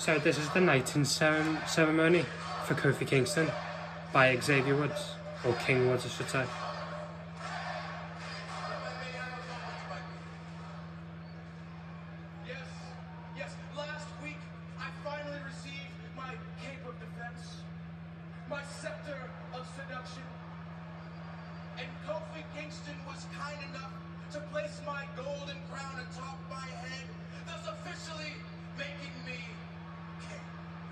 So this is the knighting ceremony for Kofi Kingston by Xavier Woods, or King Woods I should say. Yes, last week I finally received my cape of defense, my scepter of seduction, and Kofi Kingston was kind enough to place my golden crown atop my head, thus officially making me king.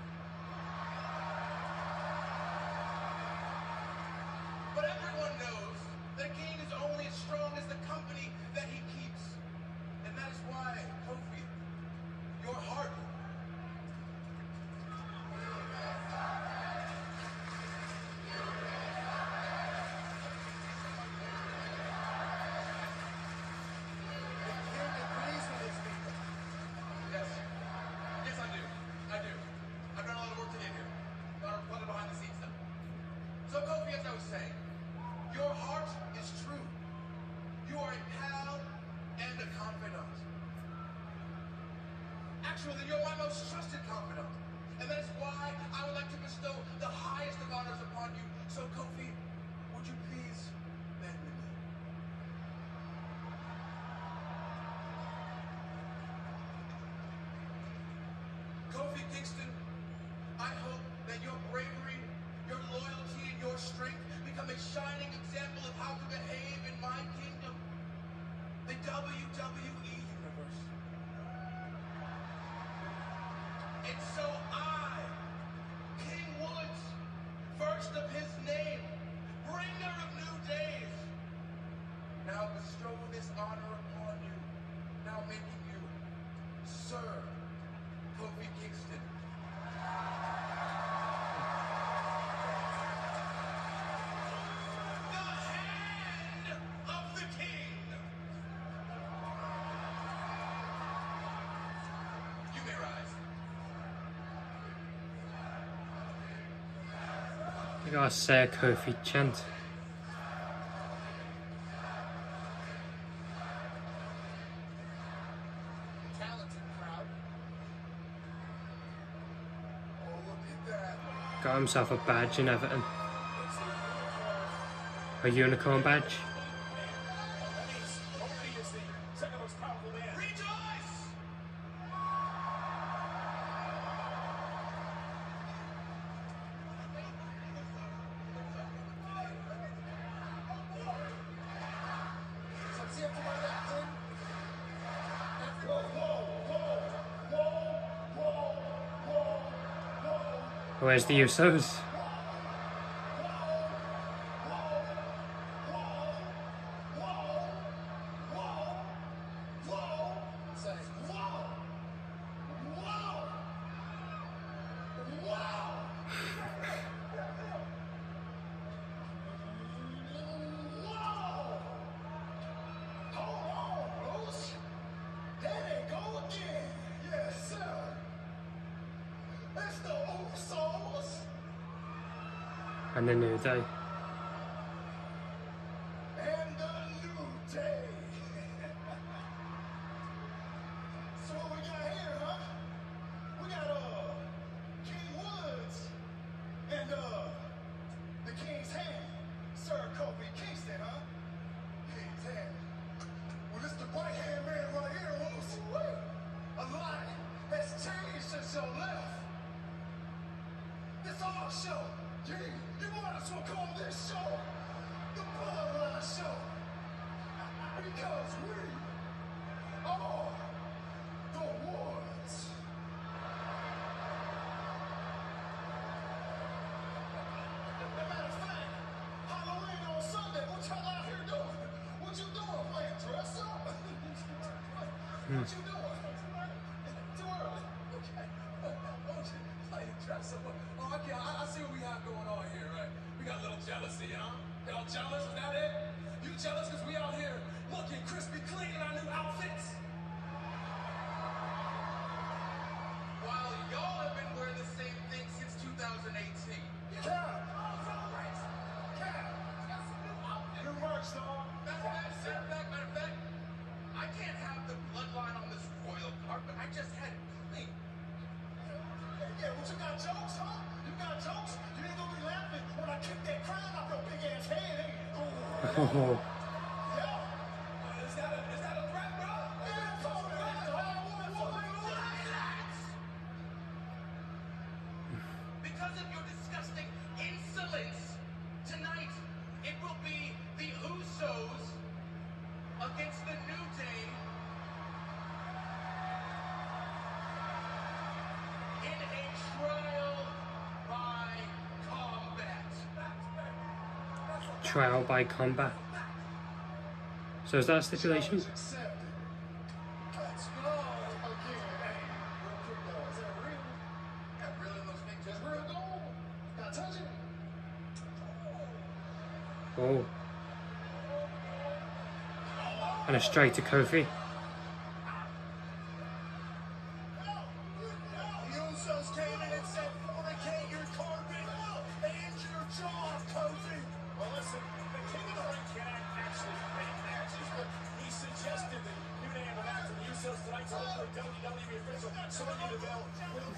But everyone knows that a king is only as strong as the company that he keeps. And that is why, Kofi, your heart then you're my most trusted confidant. And that is why I would like to bestow the highest of honors upon you. So, Kofi, would you please bend the knee? Kofi Kingston, I hope that your bravery, your loyalty, and your strength become a shining example of how to behave in my kingdom, the WWE Universe. And so I, King Woods, first of his name, bringer of new days, now bestow this honor upon you, now making you Sir Kofi Kingston. The hand of the king. You may rise. We got a Sir Kofi chant. Talented crowd. Oh, look at that. Got himself a badge in Everton. A unicorn badge. Where's the Usos? And the New Day. And the New Day. So what we got here, huh? We got King Woods and the King's Hand, Sir Kofi Kingston, huh? King's Hand. Well, it's the right hand man right here, Woods. A lot has changed since your left. It's our show. You might as well call this show the Bloodline Show, because we are the Woods. Matter of fact, Halloween on Sunday, what y'all out here doing? What you doing? Playing dress up? What you doing? Too early. Okay. Playing dress up. Oh, okay. I see what we have going on here, right? We got a little jealousy, huh? Y'all jealous? Is that it? You jealous because we out here looking crispy clean in our new outfits? While y'all have been wearing the same thing since 2018. Cap! New merch, dog. Matter of fact, I can't have the bloodline on this royal carpet. I just had it clean. Yeah, what you got jokes, huh? You got jokes? You ain't gonna be laughing when I kick that crown off your big ass head, ain't you? Oh, Yeah. Is that a threat, bro? Yeah, it's all right. Relax. Because of your disgusting insolence, tonight it will be the Usos against the New Day in a trial by combat. trial by combat. So is that a stipulation? Challenge accepted. Let's go again. Hey, real quick though, is that real? That really looks big, just real gold. Gotta touch it. Oh. And a straight to Kofi. The Usos came in and said, fornicate your carpet. They injured your jaw, Kofi. Well, listen, the King of the Ring can't actually make matches, but he suggested that New Day have a match with the Usos tonight, so hopefully WWE official Sonya Deville will